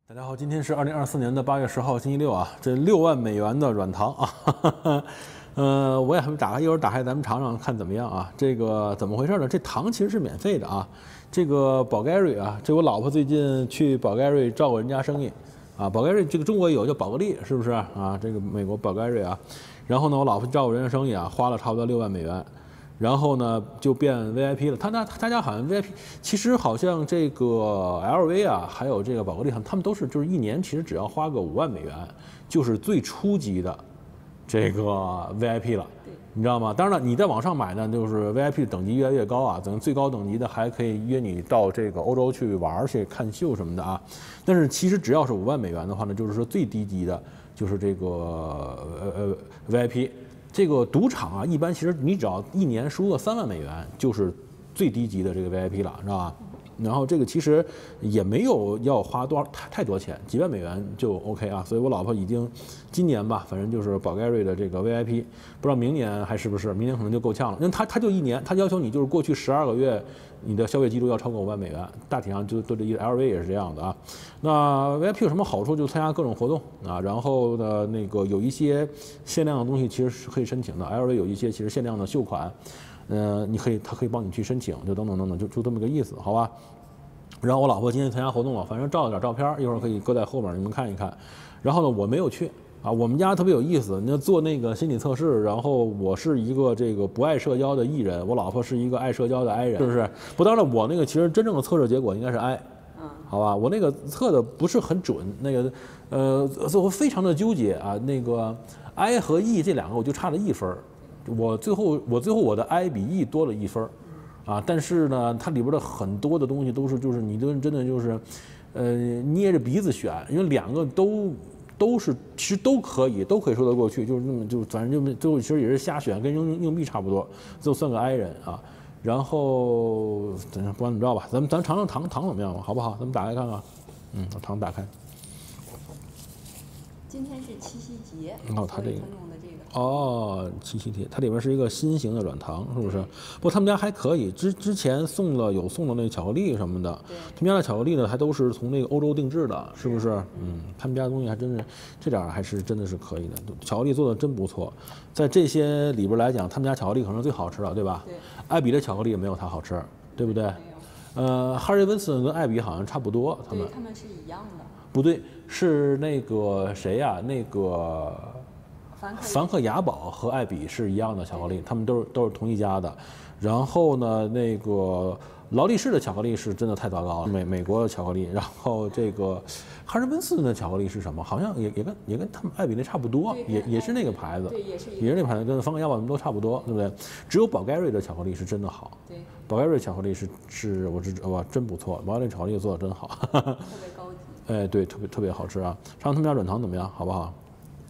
大家好，今天是2024年8月10号，星期六啊。这6万美元的软糖啊，我也还没打开，一会儿打开咱们尝尝看怎么样啊？这个怎么回事呢？这糖其实是免费的啊。这个宝盖瑞啊，这我老婆最近去宝盖瑞照顾人家生意啊。宝盖瑞这个中国也有叫宝格丽，是不是啊？这个美国宝盖瑞啊。然后呢，我老婆照顾人家生意啊，花了差不多6万美元。然后呢，就变 VIP 了。他家好像 VIP，其实好像这个 LV 啊，还有这个宝格丽，他们都是就是一年其实只要花个5万美元，就是最初级的这个 VIP 了，你知道吗？当然了，你再往上买呢，就是 VIP 等级越来越高啊，等最高等级的还可以约你到这个欧洲去玩去看秀什么的啊。但是其实只要是5万美元的话呢，就是说最低级的就是这个VIP。这个赌场啊，一般其实你只要一年输个3万美元，就是最低级的这个 VIP 了，知道吧？然后这个其实也没有要花太多钱，几万美元就 OK 啊。所以我老婆已经今年吧，反正就是宝盖瑞的这个 VIP， 不知道明年还是不是，明年可能就够呛了。因为他就一年，他要求你就是过去12个月你的消费记录要超过5万美元，大体上就对这 LV 也是这样的啊。那 VIP 有什么好处？就参加各种活动啊，然后呢，那个有一些限量的东西其实是可以申请的。LV 有一些其实限量的秀款，他可以帮你去申请，就等等等等，就这么个意思，好吧？然后我老婆今天参加活动了，反正照了点照片，一会儿可以搁在后面你们看一看。然后呢，我没有去啊，我们家特别有意思，你要做那个心理测试，然后我是一个这个不爱社交的 E 人，我老婆是一个爱社交的 I 人，是不是？不，当然我那个其实真正的测试结果应该是 I。好吧，我那个测的不是很准，那个，所以我非常的纠结啊。那个 I 和 E 这两个我就差了1分，我最后我的 I 比 E 多了1分，啊，但是呢，它里边的很多的东西都是就是你都真的就是，捏着鼻子选，因为两个都是其实都可以说得过去，就是那么就反正就其实也是瞎选，跟扔硬币差不多，就算个 I 人啊。然后不管怎么着吧，咱尝尝糖怎么样，好不好？咱们打开看看，把糖打开。 今天是七夕节， 哦，它这个用的这个哦，七夕贴，它里面是一个新型的软糖，是不是？不过他们家还可以，之前送了那个巧克力什么的，他们家的巧克力呢还都是从那个欧洲定制的，是不是？他们家的东西还真是这点还是真的是可以的，巧克力做的真不错。在这些里边来讲，他们家巧克力可能是最好吃的，对吧？ 对。 艾比的巧克力也没有它好吃，对不对？没有。哈瑞温斯顿跟艾比好像差不多，他们是一样的。 不对，是那个谁呀？那个梵克雅宝和艾比是一样的巧克力，他们都是同一家的。然后呢，那个劳力士的巧克力是真的太糟糕了，美国的巧克力。然后这个哈瑞温斯顿的巧克力是什么？好像也跟他们艾比那差不多，也是那个牌子，也是那个牌子，跟梵克雅宝都差不多，对不对？只有宝盖瑞的巧克力是真的好。 对， 宝盖瑞巧克力是哇真不错，宝盖瑞巧克力做的真好， 特别高级。 哎，对，特别好吃啊！尝尝他们家软糖怎么样，好不好？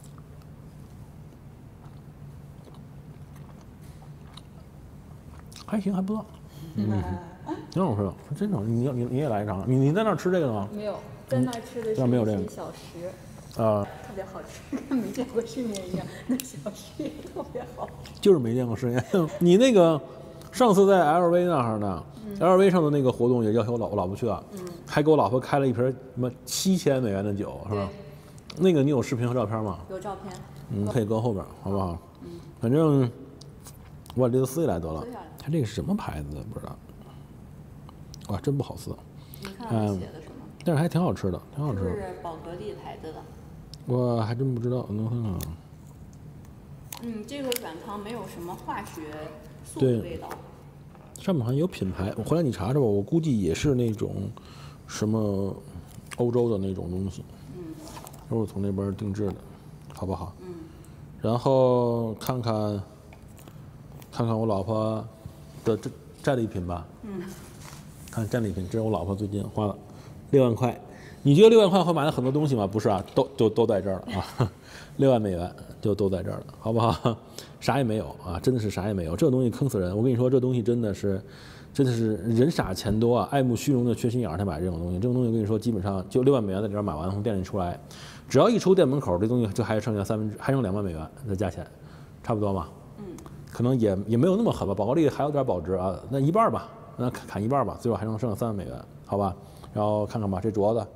还行，还不错，挺好吃的，真好。你也来一尝，你在那儿吃这个吗？ 没有，在那儿吃的是没有这个小食啊，特别好吃，跟没见过世面一样。那小食也特别好， 就是没见过世面。你那个上次在 LV 那儿呢，LV 上的那个活动也要求我老婆去啊，还给我老婆开了一瓶什么7000美元的酒，是吧？那个你有视频和照片吗？ 有照片， 可以搁后边，好不好？反正我把这个撕下来得了。它这个是什么牌子的？不知道。哇，真不好撕。 你看写的什么？ 但是还挺好吃的，挺好吃的。 是宝格丽牌子的。 我还真不知道，我能看看。 这个软糖没有什么化学素的味道。 上面好像有品牌，我回来你查查吧。我估计也是那种什么欧洲的那种东西，都是从那边定制的，好不好？然后看看我老婆的战利品吧。看战利品，这是我老婆最近花了6万块。你觉得6万块会买了很多东西吗？不是啊，都在这儿了啊，6万美元就都在这儿了，好不好？啥也没有啊，真的是啥也没有。这东西坑死人！我跟你说，这东西真的是人傻钱多啊，爱慕虚荣的缺心眼儿才买这种东西。这种东西我跟你说，基本上就6万美元在这边买完，从店里出来，只要一出店门口，这东西就还剩下还剩2万美元的价钱，差不多嘛。可能也没有那么狠吧，宝格丽还有点保值啊，那一半吧，那砍一半吧，最后还能剩3万美元，好吧？然后看看吧，这镯子， 老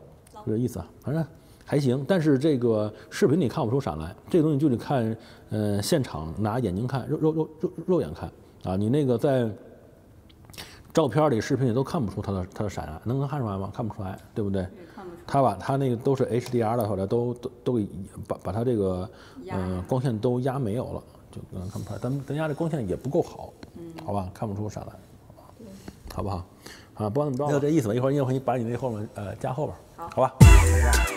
就这意思啊，反正还行。但是这个视频里看不出闪来，这个东西就得看，现场拿眼睛看，肉眼看啊。你那个在照片里、视频里都看不出它的闪来，能看出来吗？看不出来，对不对？ 看不出来。 它把它那个都是 HDR 的，后来都给把它这个光线都压没有了，就看不出来。咱压这光线也不够好，好吧，看不出闪来，好不好？啊，不管怎么着，就这意思吧。一会儿你把你那后面加后边，好吧？